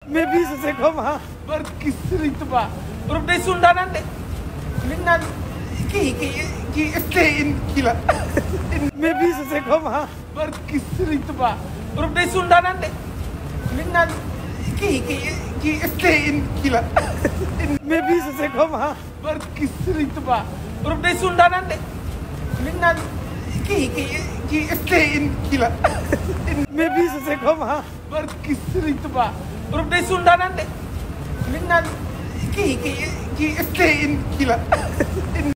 mais bii c'est comment. barki Sëriñ Tuubaa Europe day suul ndaanaan de liñ naan kii kii la mais bii c'est comment. barki Sëriñ Tuubaa Europe day suul ndaanaan de liñ naan kii la mais bii c'est comment. barki Sëriñ Tuubaa Europe day suul ndaanaan de liñ naan kii la mais bii c'est comment. barki Sëriñ Tuubaa Europe day suul ndaanaan de liñ naan kii la